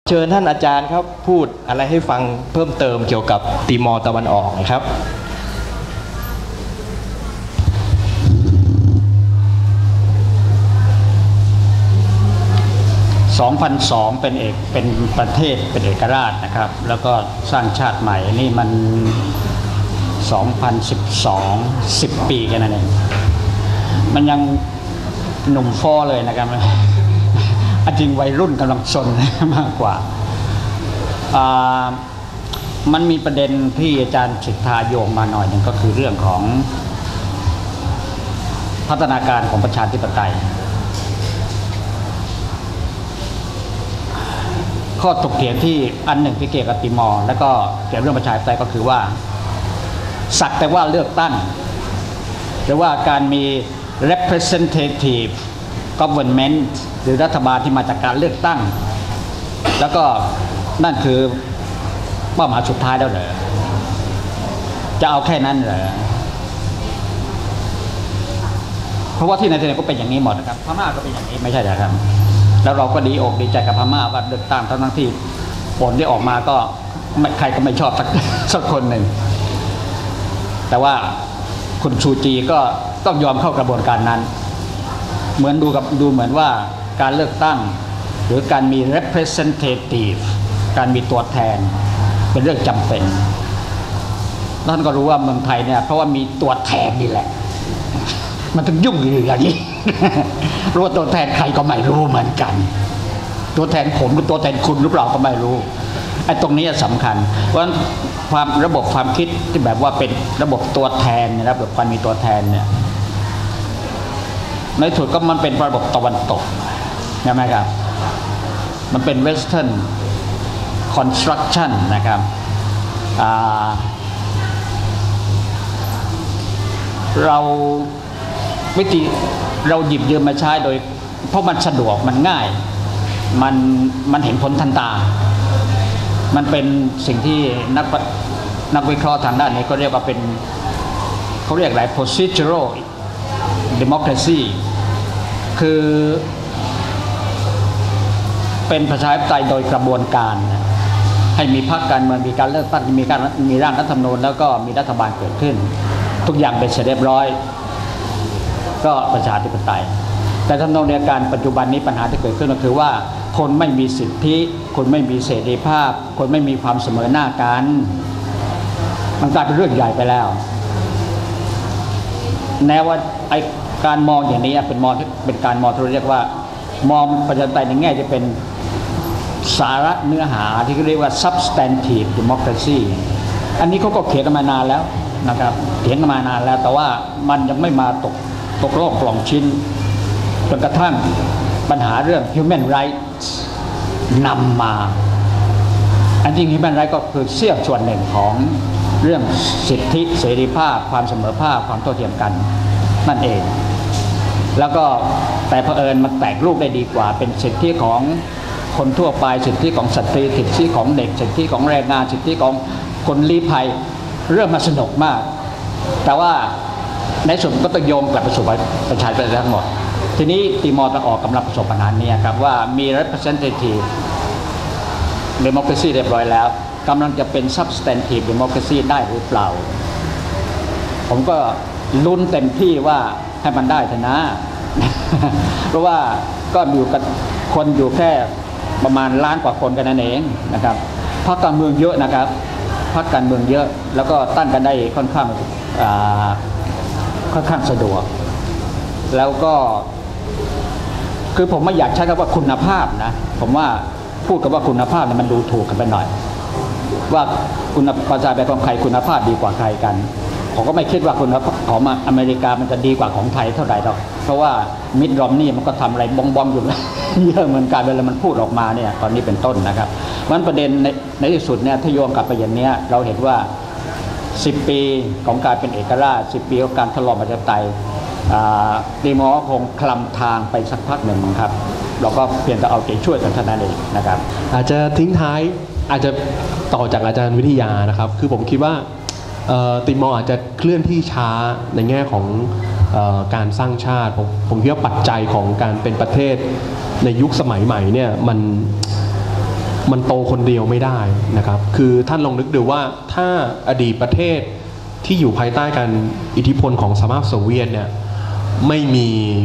เชิญท่านอาจารย์ครับพูดอะไรให้ฟังเพิ่มเติมเกี่ยวกับติมอร์ตะวันออกนะครับ 2002เป็นประเทศเป็นเอกราชนะครับแล้วก็สร้างชาติใหม่นี่มัน2012 10 ปีกันนั่นเองมันยังหนุ่มฟอเลยนะครับจริงวัยรุ่นกำลังซนมากกว่ามันมีประเด็นที่อาจารย์สิทธาโยงมาหน่อยหนึ่งก็คือเรื่องของพัฒนาการของประชาธิปไตยข้อถกเถียงที่อันหนึ่งที่เกี่ยวกับติมอร์แล้วก็เกี่ยวกับเรื่องประชาธิปไตยก็คือว่าสักแต่ว่าเลือกตั้งหรือว่าการมี representative government หรือรัฐบาลที่มาจากการเลือกตั้งแล้วก็นั่นคือเป้าหมายสุดท้ายแล้วเหรอจะเอาแค่นั้นเหรอเพราะว่าที่ไหนๆก็เป็นอย่างนี้หมดนะครับพม่าก็เป็นอย่างนี้ไม่ใช่เหรอครับแล้วเราก็ดีอกดีใจกับพม่าว่าเลือกตั้งทั้งที่ผลที่ออกมาก็ใครก็ไม่ชอบสักคนหนึ่งแต่ว่าคุณชูจีก็ต้องยอมเข้ากระบวนการนั้นเหมือนดูเหมือนว่าการเลือกตั้งหรือการมี representative การมีตัวแทนเป็นเรื่องจำเป็นท่านก็รู้ว่าเมืองไทยเนี่ยเพราะว่ามีตัวแทนนี่แหละมันถึงยุ่งอยู่อย่างนี้รู้ว่าตัวแทนใครก็ไม่รู้เหมือนกันตัวแทนผมหรือตัวแทนคุณหรือเปล่าก็ไม่รู้ไอ้ตรงนี้สำคัญเพราะฉะนั้นระบบความคิดที่แบบว่าเป็นระบบตัวแทนเนี่ยระบบการมีตัวแทนเนี่ยในสุดก็มันเป็นระบบตะวันตกใช่ไหมครับมันเป็น Western construction นะครับเราหยิบยืมมาใช้โดยเพราะมันสะดวกมันง่ายมันเห็นผลทันตามันเป็นสิ่งที่นักวิเคราะห์ทางด้านนี้ก็เรียกว่าเป็นเขาเรียกอะไร procedural democracy คือเป็นประชาธิปไตยโดยกระบวนการให้มีพรรคการเมืองมีการเลือกตั้งมีร่างรัฐธรรมนูญแล้วก็มีรัฐบาลเกิดขึ้นทุกอย่างเป็นเสร็จเรียบร้อยก็ประชาธิปไตยแต่ทำนองเดียวกันปัจจุบันนี้ปัญหาที่เกิดขึ้นก็คือว่าคนไม่มีสิทธิคนไม่มีเสรีภาพคนไม่มีความเสมอหน้ากันมันกลายเป็นเรื่องใหญ่ไปแล้วแนวว่าไอการมองอย่างนี้เป็นการมองที่เรียกว่ามองประชาธิปไตยในแง่จะเป็นสาระเนื้อหาที่เรียกว่า substantive democracy อันนี้เขาก็เขียนกันมานานแล้วนะครับเขียนกันมานานแล้วแต่ว่ามันยังไม่มาตกโลกกล่องชิ้นจนกระทั่งปัญหาเรื่อง human rights นำมาอันจริง human rights ก็คือเสี้ยวส่วนหนึ่งของเรื่องสิทธิเสรีภาพความเสมอภาคความเท่าเทียมกันนั่นเองแล้วก็แต่เผอิญมันแตกรูปได้ดีกว่าเป็นสิทธิของคนทั่วไปสิทธิของสตรีสิทธิของเด็กสิทธิของแรงงานสิทธิของคนลี้ภัยเรื่องมาสนุกมากแต่ว่าในสุดก็ต้องโยงกลับไปสู่ประชาธิปไตยทั้งหมดทีนี้ติมอร์ตะวันออกกำลังประสบปัญหานี้ครับว่ามี representative democracy เรียบร้อยแล้วกำลังจะเป็น substantive democracy ได้หรือเปล่าผมก็ลุ้นเต็มที่ว่าให้มันได้เถอะนะ เพราะว่าก็อยู่กับคนอยู่แค่ประมาณล้านกว่าคนกันนั่นเองนะครับพรรคการเมืองเยอะนะครับพรรคการเมืองเยอะแล้วก็ตั้งกันได้ค่อนข้างสะดวกแล้วก็คือผมไม่อยากใช้คำว่าคุณภาพนะผมว่าพูดกับว่าคุณภาพเนี่ยมันดูถูกกันไปหน่อยว่าประชาธิปไตยของใครคุณภาพดีกว่าใครกันผมก็ไม่คิดว่าคุณภาพของอเมริกามันจะดีกว่าของไทยเท่าไหร่หรอกเพราะว่ามิตรรอมนี่มันก็ทำอะไรบ้องๆอยู่ เยอะเหมือนกันเวลามันพูดออกมาเนี่ยตอนนี้เป็นต้นนะครับมันประเด็นในที่สุดเนี่ยถ้าโยงกลับไปอย่างนี้เราเห็นว่า10 ปีของการเป็นเอกราช10 ปีของการทดลองประชาธิปไตยติมอร์คงคลำทางไปสักพักหนึ่งครับเราก็เพียงแต่เอาใจช่วยกันเท่านั้นเองนะครับอาจจะทิ้งท้ายอาจจะต่อจากอาจารย์วิทยานะครับคือผมคิดว่าติมอร์อาจจะเคลื่อนที่ช้าในแง่ของการสร้างชาติผมคิดว่าปัจจัยของการเป็นประเทศในยุคสมัยใหม่เนี่ยมันโตคนเดียวไม่ได้นะครับคือท่านลองนึกดูว่าถ้าอดีตประเทศที่อยู่ภายใต้การอิทธิพลของสหภาพโซเวียตเนี่ยไม่มี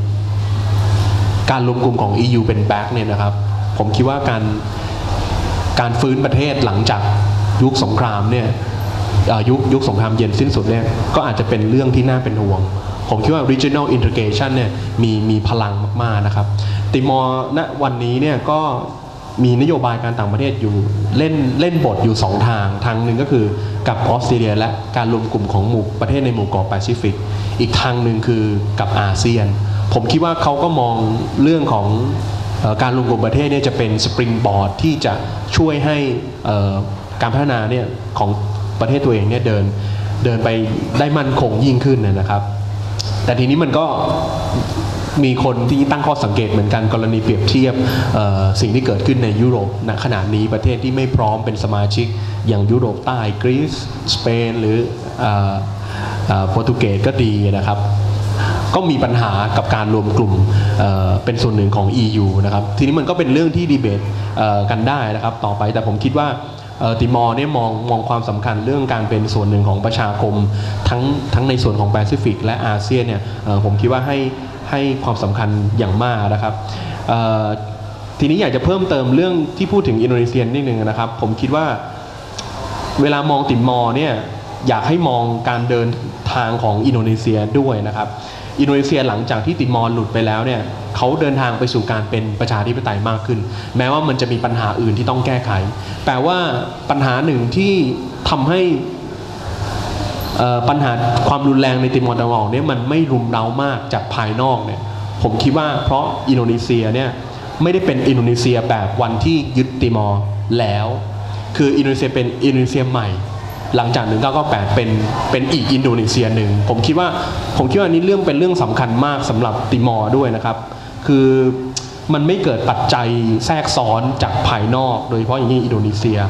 การรวมกลุ่มของ EU เป็นแบ็คเนี่ยนะครับผมคิดว่าการฟื้นประเทศหลังจากยุคสงครามเนี่ยยุคสงครามเย็นสิ้นสุดเนี่ยก็อาจจะเป็นเรื่องที่น่าเป็นห่วงผมคิดว่า regional integration เนี่ยมีพลังมากๆนะครับติมอร์ณวันนี้เนี่ยก็มีนโยบายการต่างประเทศอยู่เล่นบทอยู่2ทางหนึ่งก็คือกับออสเตรเลียและการรวมกลุ่มของหมู่ประเทศในหมู่เกาะแปซิฟิกอีกทางหนึ่งคือกับอาเซียนผมคิดว่าเขาก็มองเรื่องของการรวมกลุ่มประเทศเนี่ยจะเป็นสปริงบอร์ดที่จะช่วยให้การพัฒนาเนี่ยของประเทศตัวเองเนี่ยเดินไปได้มั่นคงยิ่งขึ้นนะครับแต่ทีนี้มันก็มีคนที่ตั้งข้อสังเกตเหมือนกันกรณีเปรียบเทียบสิ่งที่เกิดขึ้นในยุโรปณขณะนี้ประเทศที่ไม่พร้อมเป็นสมาชิกอย่างยุโรปใต้กรีซสเปนหรือโปรตุเกสก็ดีนะครับก็มีปัญหากับการรวมกลุ่มเป็นส่วนหนึ่งของ EU นะครับทีนี้มันก็เป็นเรื่องที่ดีเบตกันได้นะครับต่อไปแต่ผมคิดว่าติมอร์เนี่ยมองความสำคัญเรื่องการเป็นส่วนหนึ่งของประชาคมทั้งในส่วนของแปซิฟิกและอาเซียนเนี่ยผมคิดว่าให้ความสำคัญอย่างมากนะครับทีนี้อยากจะเพิ่มเติมเรื่องที่พูดถึงอินโดนีเซียนิดนึงนะครับผมคิดว่าเวลามองติมอร์เนี่ยอยากให้มองการเดินทางของอินโดนีเซียด้วยนะครับอินโดนีเซียหลังจากที่ติมอร์หลุดไปแล้วเนี่ยเขาเดินทางไปสู่การเป็นประชาธิปไตยมากขึ้นแม้ว่ามันจะมีปัญหาอื่นที่ต้องแก้ไขแต่ว่าปัญหาหนึ่งที่ทำให้ปัญหาความรุนแรงในติมอร์ตะวันออกเนี่ยมันไม่รุมเร้ามากจากภายนอกเนี่ยผมคิดว่าเพราะอินโดนีเซียเนี่ยไม่ได้เป็นอินโดนีเซียแบบวันที่ยึดติมอร์แล้วคืออินโดนีเซียเป็นอินโดนีเซียใหม่หลังจาก1998เป็นอีกอินโดนีเซียหนึ่งผมคิดว่านี้เป็นเรื่องสำคัญมากสำหรับติมอร์ด้วยนะครับคือมันไม่เกิดปัจจัยแทรกซ้อนจากภายนอกโดยเฉพาะอย่างยิ่งอินโดนีเซีย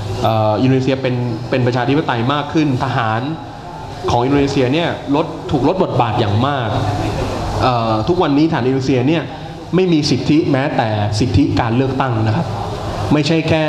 เป็นประชาธิปไตยมากขึ้นทหารของอินโดนีเซียเนี่ยถูกลดบทบาทอย่างมากทุกวันนี้ทหารอินโดนีเซียเนี่ยไม่มีสิทธิแม้แต่สิทธิการเลือกตั้งนะครับไม่ใช่แค่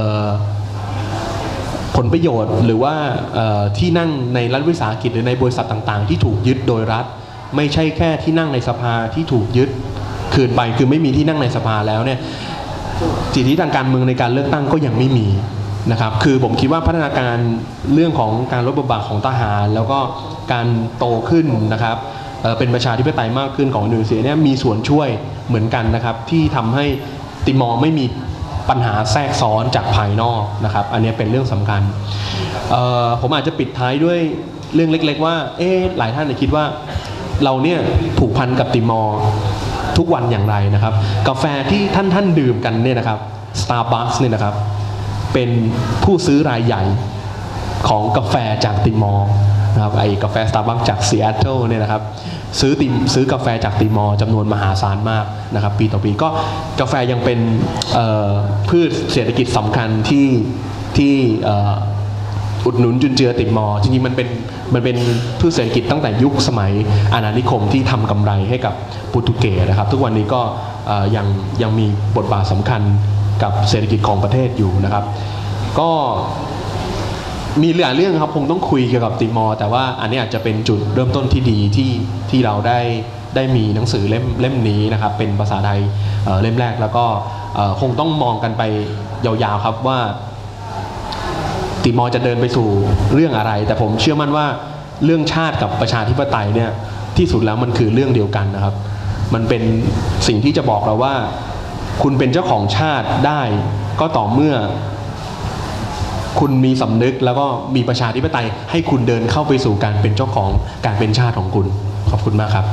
ผลประโยชน์หรือว่าที่นั่งในรัฐวิสาหกิจหรือในบริษัทต่างๆที่ถูกยึดโดยรัฐไม่ใช่แค่ที่นั่งในสภาที่ถูกยึดคืนไปคือไม่มีที่นั่งในสภาแล้วเนี่ยสิทธิทางการเมืองในการเลือกตั้งก็ยังไม่มีนะครับคือผมคิดว่าพัฒนาการเรื่องของการลดบทบาทของทหารแล้วก็การโตขึ้นนะครับเป็นประชาธิปไตยมากขึ้นของอินโดนีเซียเนี่ยมีส่วนช่วยเหมือนกันนะครับที่ทำให้ติมอร์ไม่มีปัญหาแทรกซ้อนจากภายนอกนะครับอันนี้เป็นเรื่องสำคัญผมอาจจะปิดท้ายด้วยเรื่องเล็กๆว่าหลายท่านคิดว่าเราเนี่ยผูกพันกับติมอร์ทุกวันอย่างไรนะครับกาแฟที่ท่านดื่มกันเนี่ยนะครับ Starbucks เนี่ยนะครับเป็นผู้ซื้อรายใหญ่ของกาแฟจากติมอร์นะครับไอ้กาแฟ Starbucks จากซีแอตเทิลเนี่ยนะครับซื้อกาแฟจากติมอร์จำนวนมหาศาลมากนะครับปีต่อปีก็กาแฟยังเป็นพืชเศรษฐกิจสำคัญที่อุดหนุนจุนเจือติมอร์จริงๆมันเป็นพืชเศรษฐกิจตั้งแต่ยุคสมัยอาณานิคมที่ทำกำไรให้กับโปรตุเกสนะครับทุกวันนี้ก็ยังมีบทบาทสำคัญกับเศรษฐกิจของประเทศอยู่นะครับก็มีหลายเรื่องครับคงต้องคุยเกี่ยวกับติมอร์แต่ว่าอันนี้อาจจะเป็นจุดเริ่มต้นที่ดีที่เราได้มีหนังสือเล่มนี้นะครับเป็นภาษาไทยเล่มแรกแล้วก็คงต้องมองกันไปยาวๆครับว่าติมอร์จะเดินไปสู่เรื่องอะไรแต่ผมเชื่อมั่นว่าเรื่องชาติกับประชาธิปไตยเนี่ยที่สุดแล้วมันคือเรื่องเดียวกันนะครับมันเป็นสิ่งที่จะบอกเราว่าคุณเป็นเจ้าของชาติได้ก็ต่อเมื่อคุณมีสำนึกแล้วก็มีประชาธิปไตยให้คุณเดินเข้าไปสู่การเป็นเจ้าของการเป็นชาติของคุณขอบคุณมากครับ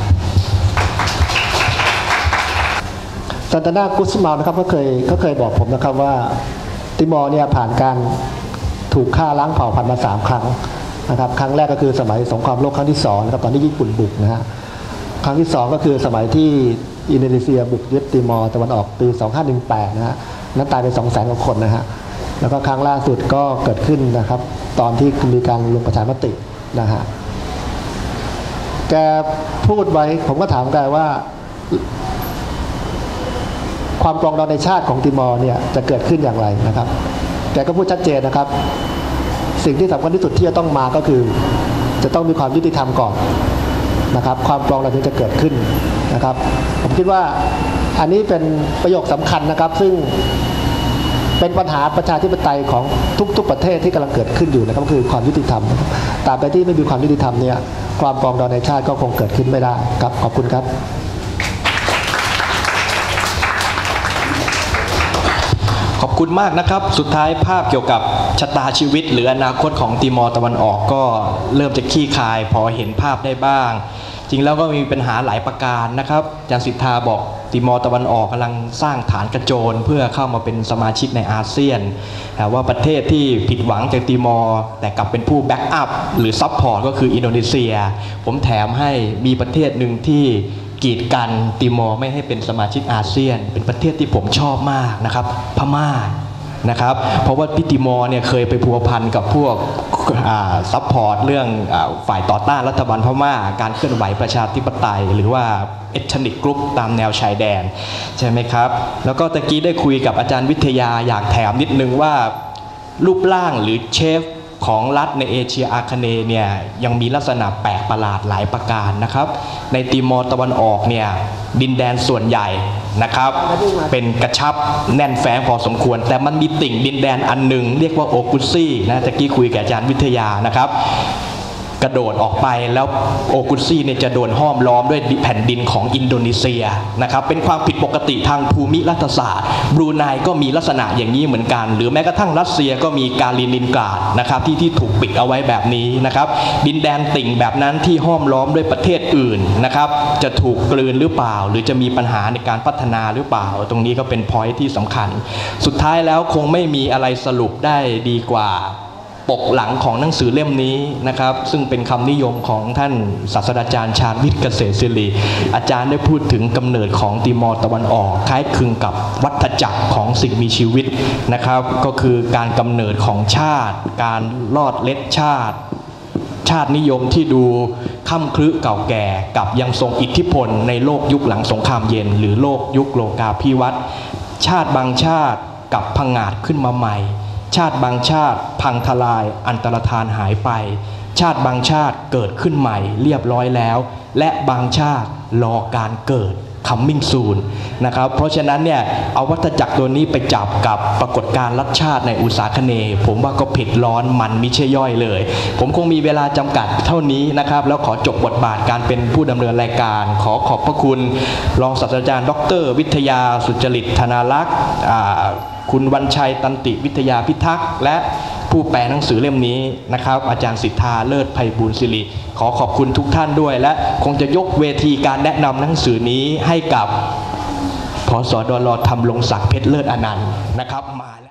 ซานตานากุสมาลนะครับก็เคยบอกผมนะครับว่าติมอร์เนี่ยผ่านการถูกฆ่าล้างเผ่าพันธุ์มา3 ครั้งนะครับครั้งแรกก็คือสมัยสงครามโลกครั้งที่2นะครับตอนที่ญี่ปุ่นบุกนะฮะครั้งที่2ก็คือสมัยที่อินโดนีเซียบุกยึดติมอร์ตะวันออกปี2518นะฮะนั้นตายไป 200,000 กว่าคนนะฮะแล้วก็ครั้งล่าสุดก็เกิดขึ้นนะครับตอนที่มีการลงประชามตินะฮะแกพูดไว้ผมก็ถามแกว่าความปรองดองในชาติของติมอร์เนี่ยจะเกิดขึ้นอย่างไรนะครับแกก็พูดชัดเจนนะครับสิ่งที่สำคัญที่สุดที่จะต้องมาก็คือจะต้องมีความยุติธรรมก่อนนะครับความปรองดองถึงจะเกิดขึ้นนะครับผมคิดว่าอันนี้เป็นประโยคสำคัญนะครับซึ่งเป็นปัญหาประชาธิปไตยของทุกๆประเทศที่กำลังเกิดขึ้นอยู่นะครับคือความยุติธรรมตราบใดที่ไม่มีความยุติธรรมเนี่ยความปรองดองในชาติก็คงเกิดขึ้นไม่ได้ครับขอบคุณครับขอบคุณมากนะครับสุดท้ายภาพเกี่ยวกับชะตาชีวิตหรืออนาคตของติมอร์ตะวันออกก็เริ่มจะคลี่คลายพอเห็นภาพได้บ้างจริงแล้วก็มีปัญหาหลายประการนะครับอาจารย์สิทธาบอกติมอร์ตะวันออกกำลังสร้างฐานกระโจนเพื่อเข้ามาเป็นสมาชิกในอาเซียนแต่ว่าประเทศที่ผิดหวังจากติมอร์แต่กลับเป็นผู้แบ็กอัพหรือซัพพอร์ตก็คืออินโดนีเซียผมแถมให้มีประเทศหนึ่งที่กีดกันติมอร์ไม่ให้เป็นสมาชิกอาเซียนเป็นประเทศที่ผมชอบมากนะครับพม่านะครับเพราะว่าพี่ติมอร์เนี่ยเคยไปพัวพันกับพวกซัพพอร์ตเรื่องฝ่ายต่อต้านรัฐบาลพม่าการเคลื่อนไหวประชาธิปไตยหรือว่าเอทนิกกรุ๊ปตามแนวชายแดนใช่ไหมครับแล้วก็ตะกี้ได้คุยกับอาจารย์วิทยาอยากแถมนิดนึงว่ารูปร่างหรือเชฟของรัฐในเอเชียอาคเนย์เนี่ยยังมีลักษณะแปลกประหลาดหลายประการนะครับในติมอร์ตะวันออกเนี่ยดินแดนส่วนใหญ่นะครับเป็นกระชับแน่นแฟ้งพอสมควรแต่มันมีติ่งดินแดนอันหนึ่งเรียกว่าโอกุซี่นะตะกี้คุยกับอาจารย์วิทยานะครับกระโดดออกไปแล้วโอกุซี่เนี่ยจะโดนห้อมล้อมด้วยแผ่นดินของอินโดนีเซียนะครับเป็นความผิดปกติทางภูมิรัฐศาสตร์บรูไนก็มีลักษณะอย่างนี้เหมือนกันหรือแม้กระทั่งรัสเซียก็มีกาลินินกราดนะครับที่ถูกปิดเอาไว้แบบนี้นะครับดินแดนติ่งแบบนั้นที่ห้อมล้อมด้วยประเทศอื่นนะครับจะถูกกลืนหรือเปล่าหรือจะมีปัญหาในการพัฒนาหรือเปล่าตรงนี้ก็เป็นพอยท์ที่สำคัญสุดท้ายแล้วคงไม่มีอะไรสรุปได้ดีกว่าปกหลังของหนังสือเล่มนี้นะครับซึ่งเป็นคำนิยมของท่านศาสตราจารย์ชาญวิทย์เกษตรศิริอาจารย์ได้พูดถึงกำเนิดของติมอร์ตะวันออกคล้ายคลึงกับวัฏจักรของสิ่งมีชีวิตนะครับก็คือการกำเนิดของชาติการลอดเล็ดชาตินิยมที่ดูค่ำครึเก่าแก่กับยังทรงอิทธิพลในโลกยุคหลังสงครามเย็นหรือโลกยุคโลกาภิวัตน์ชาติบางชาติกับพังงาดขึ้นมาใหม่ชาติบางชาติพังทลายอันตรธานหายไปชาติบางชาติเกิดขึ้นใหม่เรียบร้อยแล้วและบางชาติรอการเกิด coming soon นะครับเพราะฉะนั้นเนี่ยเอาวัฏจักรตัวนี้ไปจับกับปรากฏการณ์รัฐชาติในอุษาคเนย์ผมว่าก็เผ็ดร้อนมันมิใช่ย่อยเลยผมคงมีเวลาจำกัดเท่านี้นะครับแล้วขอจบบทบาทการเป็นผู้ดำเนินรายการขอขอบพระคุณรองศาสตราจารย์ดร.วิทยาสุจริตธนารักษ์คุณวันชัยตันติวิทยาพิทักษ์และผู้แปลหนังสือเล่มนี้นะครับอาจารย์สิทธาเลิศไพบูลย์ศิริขอขอบคุณทุกท่านด้วยและคงจะยกเวทีการแนะนำหนังสือนี้ให้กับผส.ดล.ธรรมรงศักดิ์เพชรเลิศอนันต์นะครับ